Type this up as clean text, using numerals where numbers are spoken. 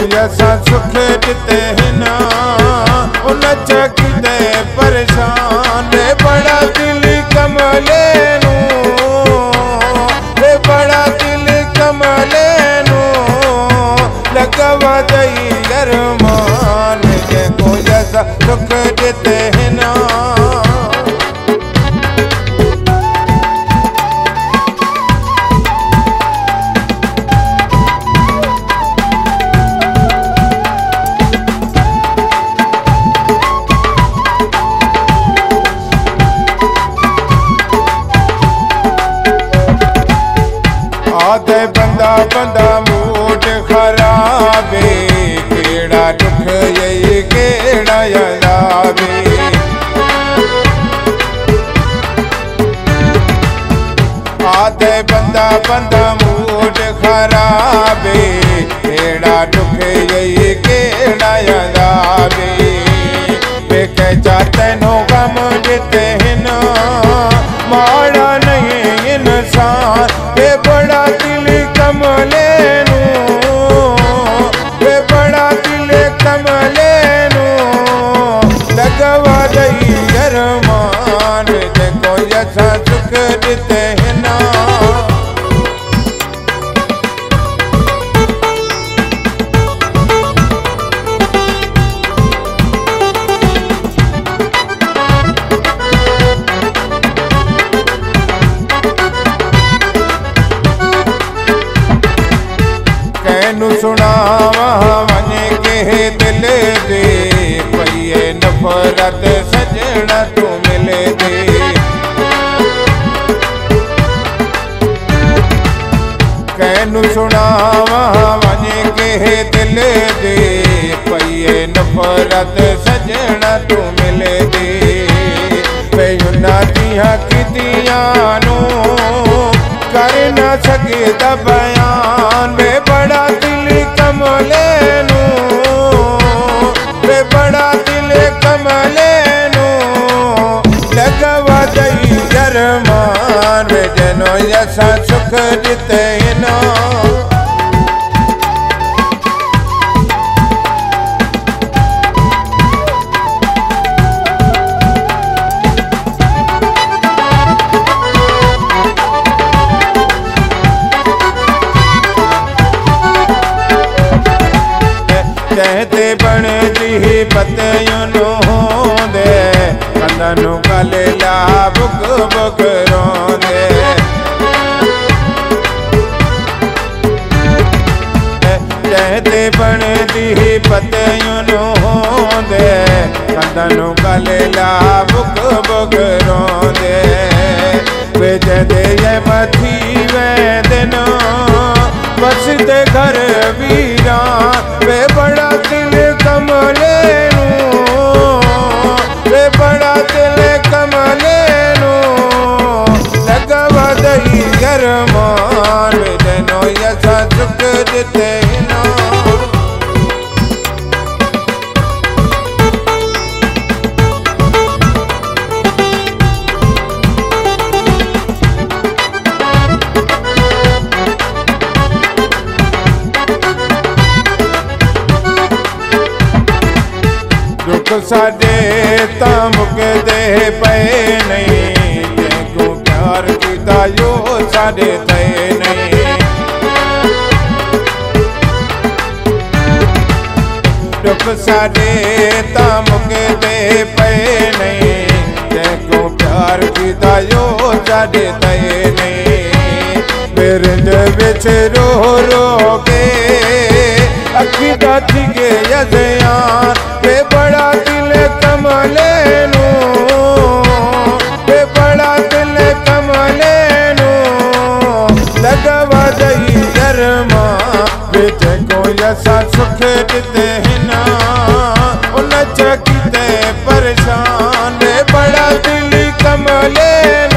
असा सुख दिते ना उन चकीते परेशान रे बड़ा दिल कमले नू रे बड़ा दिल कमले नू लगवा दई अरमान के कोई असा सुख दिते ना आते बंदा बंदा मूड खराबे केड़ा दुख यही केड़ा यादाबे आते बंदा बंदा मूड खराबे केड़ा दुख यही केड़ा यादाबे वे कह जाते नो गम देते ना माड़ा नहीं इंसान वे बड़ा दिल कमले नू वे बड़ा दिल कमले नू लगवा दई अरमान देखो असा सुख दिते ना सुनावा वने के दिल दे पइए नफरत सजना तू मिले दे कैनू सुनावा वने के दिल दे पइए नफरत सजना तू मिले दे बेयुना दिया कितियां नू कर न सके बयान वे बड़ा दिल कमले नू वे बड़ा दिल कमले नू लगवा दई अरमान वे जनो असा सुख दिते ना कहते बन दी पतियों होंदे कंदनू गले ला बुक बुक रोंदे कहते बन दी पतियों होंदे कंदनू गले ला बुक बुक रोंदे वे जदे ये मथी वेंदे न बस दे घर वीरा वे बड़ा दिल कमले नू वे बड़ा दिल कमले नू लगवा दई अरमान जनो असा सुख दिते ना साडे मुकदे पे नहीं तेको प्यार किता यो साडे ते नहीं दुख साडे मुकदे पे नहीं तेको प्यार किता यो साडे ते नहीं मेरे विच रो रो के अखी दाती के यार वे बड़ा दिल कमले नू वे बड़ा दिल कमले नू लगवा दई अरमान वे कोई असा सुख दिते ना उन चकीते परेशान वे बड़ा दिल कमले